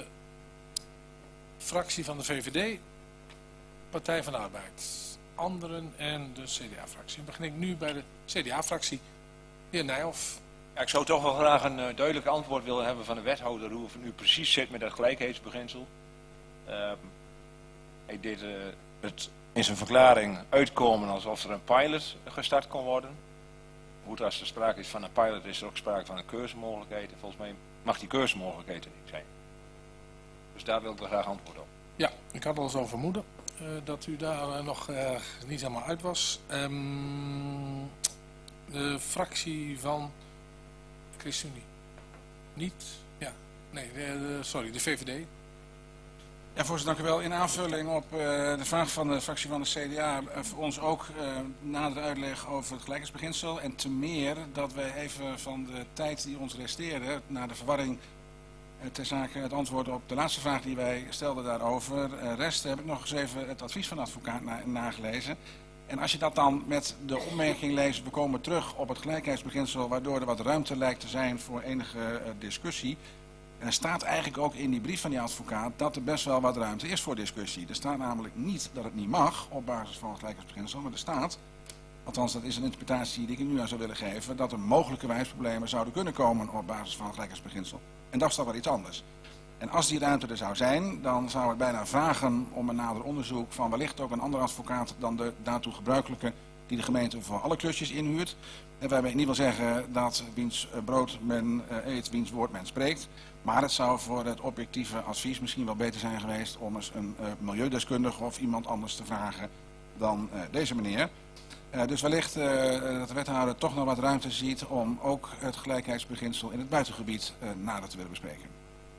fractie van de V V D, Partij van de Arbeid, anderen en de C D A-fractie. Dan begin ik nu bij de C D A-fractie. Heer Nijhoff. Ja, ik zou toch wel graag een uh, duidelijk antwoord willen hebben van de wethouder hoe het nu precies zit met dat gelijkheidsbeginsel. Uh, hij deed uh, het in zijn verklaring uitkomen alsof er een pilot gestart kon worden. Goed, als er sprake is van een pilot is er ook sprake van een keuzemogelijkheid. En volgens mij mag die keuzemogelijkheid er niet zijn. Dus daar wil ik er graag antwoord op. Ja, ik had al zo vermoeden uh, dat u daar uh, nog uh, niet helemaal uit was. Um, de fractie van ChristenUnie. Niet? Ja. Nee, de, de, sorry, de V V D. Ja, voorzitter, dank u wel. In aanvulling op uh, de vraag van de fractie van de C D A, uh, voor ons ook uh, nader uitleg over het gelijkheidsbeginsel. En te meer dat wij even van de tijd die ons resteerde, naar de verwarring uh, ter zake het antwoord op de laatste vraag die wij stelden daarover, uh, rest heb ik nog eens even het advies van de advocaat na nagelezen. En als je dat dan met de opmerking leest, we komen terug op het gelijkheidsbeginsel, waardoor er wat ruimte lijkt te zijn voor enige uh, discussie. En er staat eigenlijk ook in die brief van die advocaat dat er best wel wat ruimte is voor discussie. Er staat namelijk niet dat het niet mag op basis van het gelijkheidsbeginsel, maar er staat, althans dat is een interpretatie die ik nu aan zou willen geven, dat er mogelijkerwijs problemen zouden kunnen komen op basis van het gelijkheidsbeginsel. En dat is toch wel iets anders. En als die ruimte er zou zijn, dan zou het bijna vragen om een nader onderzoek van wellicht ook een andere advocaat dan de daartoe gebruikelijke die de gemeente voor alle klusjes inhuurt. En waarbij ik niet wil zeggen dat wiens brood men eet, wiens woord men spreekt. Maar het zou voor het objectieve advies misschien wel beter zijn geweest om eens een uh, milieudeskundige of iemand anders te vragen dan uh, deze meneer. Uh, dus wellicht uh, dat de wethouder toch nog wat ruimte ziet om ook het gelijkheidsbeginsel in het buitengebied uh, nader te willen bespreken.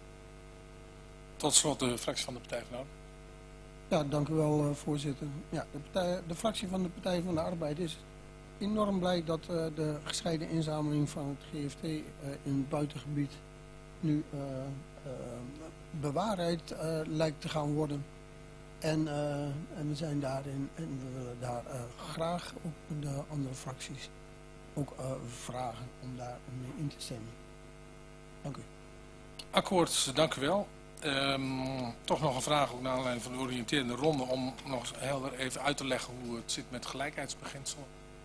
Tot slot de fractie van de Partij van de Arbeid. Ja, dank u wel, uh, voorzitter. Ja, de, partij, de fractie van de Partij van de Arbeid is enorm blij dat uh, de gescheiden inzameling van het G F T uh, in het buitengebied nu uh, uh, bewaarheid uh, lijkt te gaan worden. En, uh, en we zijn daarin en we willen daar uh, graag ook de andere fracties ook uh, vragen om daar mee in te stemmen. Dank u. Akkoord, dank u wel. Um, toch nog een vraag ook naar aanleiding van de oriënterende ronde om nog eens helder even uit te leggen hoe het zit met het gelijkheidsbeginsel.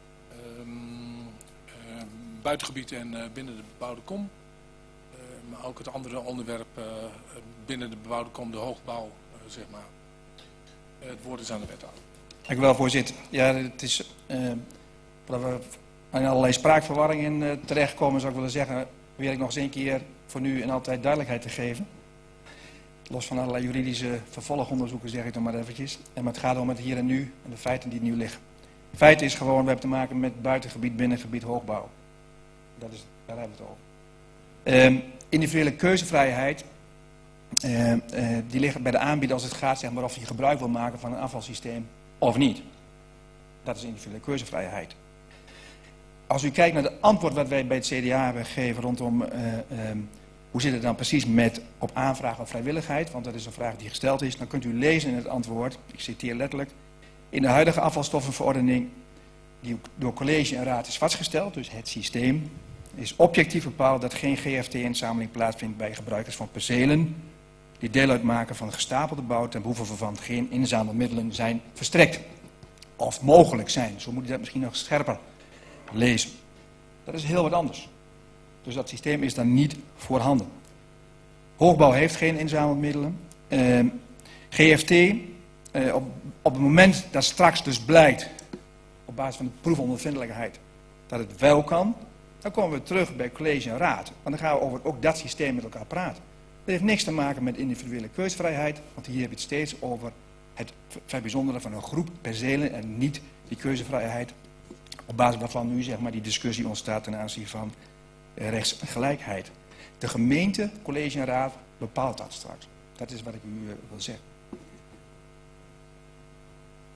Um, uh, buitengebied en uh, binnen de bebouwde kom. Uh, maar ook het andere onderwerp uh, binnen de bebouwde kom, de hoogbouw, uh, zeg maar. Uh, het woord is aan de wethouder. Dank u wel, voorzitter. Ja, het is uh, dat we aan allerlei spraakverwarringen uh, terechtkomen, zou ik willen zeggen, wil ik nog eens een keer voor nu en altijd duidelijkheid te geven. Los van allerlei juridische vervolgonderzoeken zeg ik nog maar eventjes. En maar het gaat om het hier en nu en de feiten die nu liggen. Het feit is gewoon, we hebben te maken met buitengebied, binnengebied, hoogbouw. Dat is, daar hebben we het over. Um, individuele keuzevrijheid, uh, uh, die ligt bij de aanbieder als het gaat zeg maar, of je gebruik wil maken van een afvalsysteem of niet. Dat is individuele keuzevrijheid. Als u kijkt naar de antwoord wat wij bij het C D A hebben gegeven rondom uh, um, hoe zit het dan precies met op aanvraag of vrijwilligheid, want dat is een vraag die gesteld is, dan kunt u lezen in het antwoord, ik citeer letterlijk, in de huidige afvalstoffenverordening die door college en raad is vastgesteld, dus het systeem, is objectief bepaald dat geen G F T-inzameling plaatsvindt bij gebruikers van percelen die deel uitmaken van gestapelde bouw ten behoeve waarvan geen inzamelmiddelen zijn verstrekt. Of mogelijk zijn, zo moet u dat misschien nog scherper lezen. Dat is heel wat anders. Dus dat systeem is dan niet voorhanden. Hoogbouw heeft geen inzamelmiddelen. Uh, G F T, uh, op, op het moment dat straks dus blijkt, op basis van de proefondervindelijkheid, dat het wel kan, dan komen we terug bij college en raad. Want dan gaan we over ook dat systeem met elkaar praten. Dat heeft niks te maken met individuele keuzevrijheid, want hier heb je het steeds over het bijzondere van een groep percelen en niet die keuzevrijheid, op basis waarvan nu zeg maar die discussie ontstaat ten aanzien van rechtsgelijkheid. De gemeente, college en raad bepaalt dat straks. Dat is wat ik u uh, wil zeggen.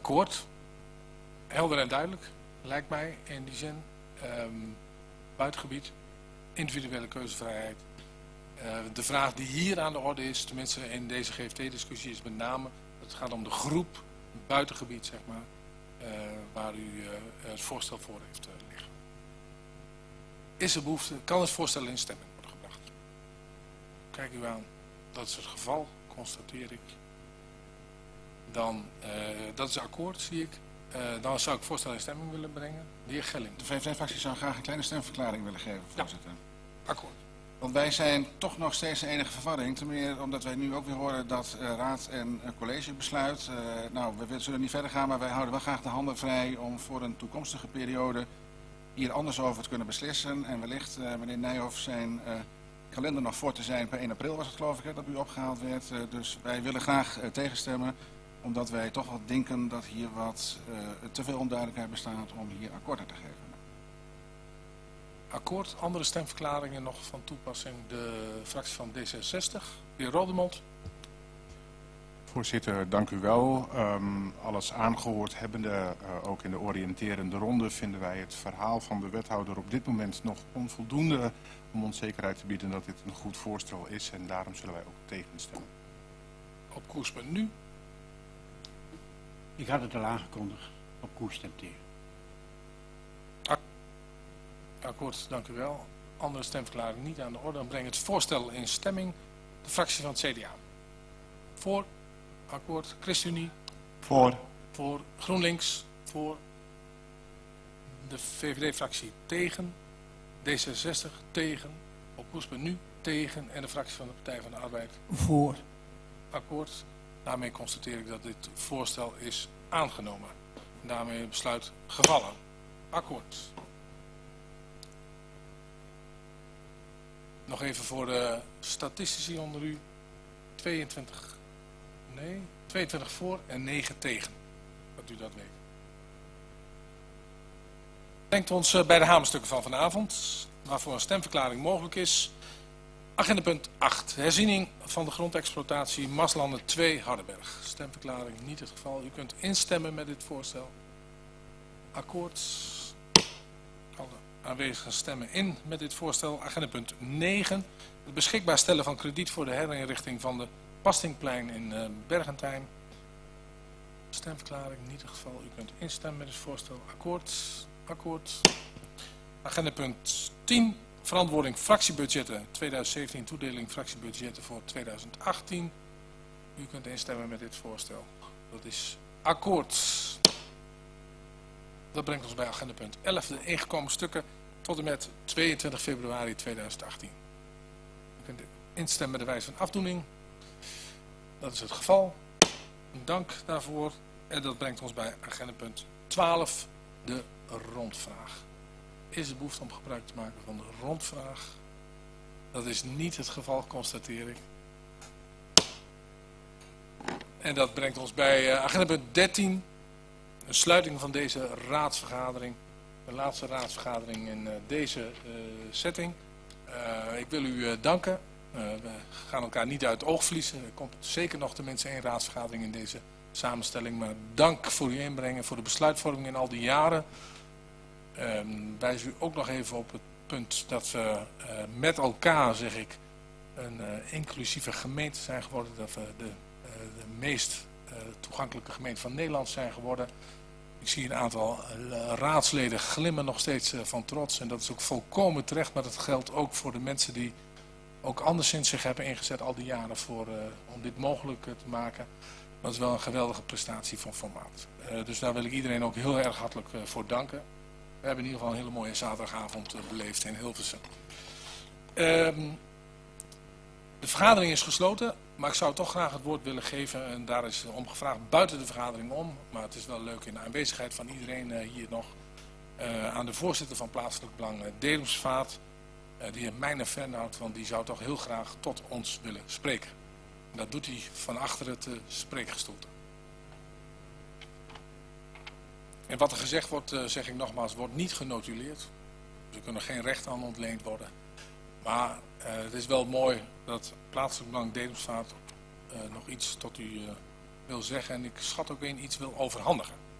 akkoord. Helder en duidelijk, lijkt mij in die zin. Um, buitengebied, individuele keuzevrijheid. Uh, de vraag die hier aan de orde is, tenminste in deze G F T-discussie, is met name, het gaat om de groep, buitengebied zeg maar, uh, waar u uh, het voorstel voor heeft uh, liggen. Is er behoefte, kan het voorstel in stemming worden gebracht? Kijk u aan, dat is het geval, constateer ik. Dan, uh, dat is akkoord, zie ik. Uh, dan zou ik het voorstel in stemming willen brengen. De heer Gelling. De V V D-fractie zou graag een kleine stemverklaring willen geven, voorzitter. Ja, akkoord. Want wij zijn toch nog steeds in enige verwarring. Ten meer omdat wij nu ook weer horen dat uh, raad en uh, college besluit. Uh, nou, we zullen niet verder gaan, maar wij houden wel graag de handen vrij om voor een toekomstige periode hier anders over te kunnen beslissen. En wellicht, uh, meneer Nijhoff, zijn uh, kalender nog voor te zijn. Per één april was het geloof ik, hè, dat u opgehaald werd. Uh, dus wij willen graag uh, tegenstemmen, omdat wij toch wel denken dat hier wat uh, te veel onduidelijkheid bestaat om hier akkoord aan te geven. Akkoord, andere stemverklaringen nog van toepassing. De fractie van D zesenzestig, de heer Rodemond. Voorzitter, dank u wel. Um, alles aangehoord hebbende, uh, ook in de oriënterende ronde, vinden wij het verhaal van de wethouder op dit moment nog onvoldoende om ons zekerheid te bieden dat dit een goed voorstel is en daarom zullen wij ook tegenstemmen. Op koerspunt nu. Ik had het al aangekondigd, op koers stemt tegen. Akkoord, dank u wel. Andere stemverklaring niet aan de orde. Dan breng het voorstel in stemming. De fractie van het C D A. Voor. Akkoord. ChristenUnie. Voor. Voor. GroenLinks. Voor. De V V D-fractie tegen. D zesenzestig tegen. Op koerspunt nu tegen. En de fractie van de Partij van de Arbeid. Voor. Akkoord. Daarmee constateer ik dat dit voorstel is aangenomen. En daarmee besluit gevallen. Akkoord. Nog even voor de statistici onder u. tweeëntwintig, nee, tweeëntwintig voor en negen tegen. Dat u dat weet. Brengt ons bij de hamerstukken van vanavond. Waarvoor een stemverklaring mogelijk is. Agenda punt acht. Herziening van de grondexploitatie Maslanden twee Hardenberg. Stemverklaring niet het geval. U kunt instemmen met dit voorstel. Akkoord. Alle aanwezigen stemmen in met dit voorstel. Agenda punt negen. Het beschikbaar stellen van krediet voor de herinrichting van de Pastingplein in uh, Bergentijn. Stemverklaring niet het geval. U kunt instemmen met het voorstel. Akkoord. Akkoord. Agenda punt tien. Verantwoording fractiebudgetten tweeduizend zeventien, toedeling fractiebudgetten voor tweeduizend achttien. U kunt instemmen met dit voorstel. Dat is akkoord. Dat brengt ons bij agenda punt elf, de ingekomen stukken tot en met tweeëntwintig februari tweeduizend achttien. U kunt instemmen met de wijze van afdoening. Dat is het geval. Dank daarvoor. En dat brengt ons bij agenda punt twaalf, de rondvraag. Is er behoefte om gebruik te maken van de rondvraag? Dat is niet het geval, constateer ik. En dat brengt ons bij uh, agenda punt dertien. Een sluiting van deze raadsvergadering. De laatste raadsvergadering in uh, deze uh, setting. Uh, ik wil u uh, danken. Uh, we gaan elkaar niet uit het oog verliezen. Er komt zeker nog tenminste één raadsvergadering in deze samenstelling. Maar dank voor uw inbreng en voor de besluitvorming in al die jaren. Um, wijs u ook nog even op het punt dat we uh, met elkaar, zeg ik, een uh, inclusieve gemeente zijn geworden. Dat we de, uh, de meest uh, toegankelijke gemeente van Nederland zijn geworden. Ik zie een aantal uh, raadsleden glimmen nog steeds uh, van trots. En dat is ook volkomen terecht, maar dat geldt ook voor de mensen die ook anderszins zich hebben ingezet al die jaren voor, uh, om dit mogelijk uh, te maken. Dat is wel een geweldige prestatie van formaat. Uh, dus daar wil ik iedereen ook heel erg hartelijk uh, voor danken. We hebben in ieder geval een hele mooie zaterdagavond uh, beleefd in Hilversum. Um, de vergadering is gesloten, maar ik zou toch graag het woord willen geven. En daar is om gevraagd buiten de vergadering om. Maar het is wel leuk in de aanwezigheid van iedereen uh, hier nog. Uh, aan de voorzitter van Plaatselijk Belang, uh, Dedemsvaart. Uh, die een mijne fan houdt, want die zou toch heel graag tot ons willen spreken. En dat doet hij van achter het uh, spreekgestoelte. En wat er gezegd wordt, uh, zeg ik nogmaals, wordt niet genotuleerd. Dus er kunnen geen rechten aan ontleend worden. Maar uh, het is wel mooi dat Plaatselijk Belang Dedemsvaart uh, nog iets tot u uh, wil zeggen en ik schat ook in iets wil overhandigen.